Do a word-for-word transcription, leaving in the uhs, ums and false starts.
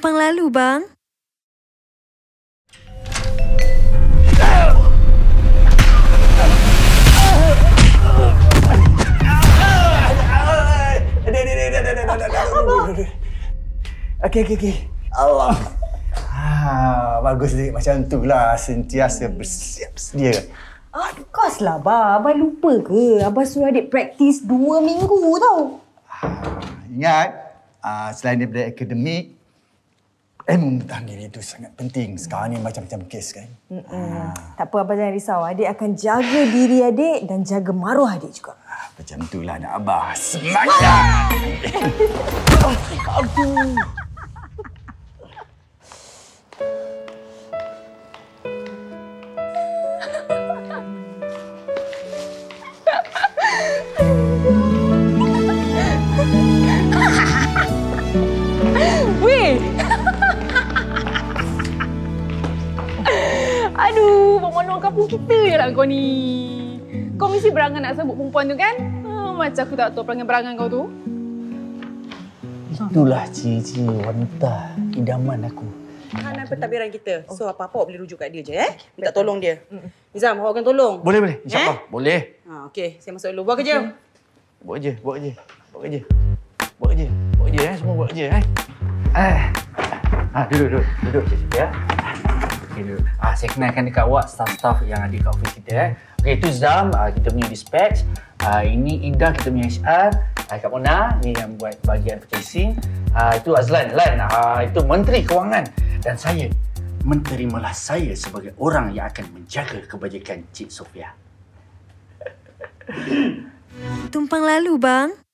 Tumpang lalu, bang. Okey, okey, okey. Allah. Ha, bagus dik. Macam tu lah. Sentiasa bersiap sedia. Of course lah, Abah. Abah lupa ke? Abah suruh adik praktis dua minggu tau. Ha, ingat, uh, selain daripada akademik, ilmu mentah diri itu sangat penting. Sekarang ni macam-macam kes kan. Ha. Tak apa, Abah jangan risau. Adik akan jaga diri adik dan jaga maruah adik juga. Ha, macam itulah nak Abah. Semangat! Aduh. Weh! Aduh, bermono kampung kita je lah kau ni. Kau mesti berangan nak sebut perempuan tu kan? Oh, macam aku tak tahu perangai-perangai kau tu. Itulah ciri-ciri wanita idaman aku. Kanan pentadbiran kita. So, apa-apa awak boleh rujuk kat dia je, eh? Minta tolong dia. Nizam, awak akan tolong. Boleh, boleh. InsyaAllah. Eh? Boleh. Ha, okey, saya masuk dulu. Buat kerja. Buat kerja, buat kerja. Buat kerja. Buat kerja. Buat kerja, eh. Semua buat kerja, eh. Ah, ah duduk, duduk. Duduk situ, ya. Okey, duduk. Ah, saya kenalkan dekat awak staff-staff yang ada kat office kita, eh. Okey, itu Zam, ah, kita punya dispatch. Ah, ini Indah, kita punya H R. Ah, Kak Mona, ni yang buat bahagian purchasing. Ah, itu Azlan, Lan. Ah, itu Menteri Kewangan. Dan saya, menterimalah saya sebagai orang yang akan menjaga kebajikan Cik Sofia. Tumpang lalu, bang.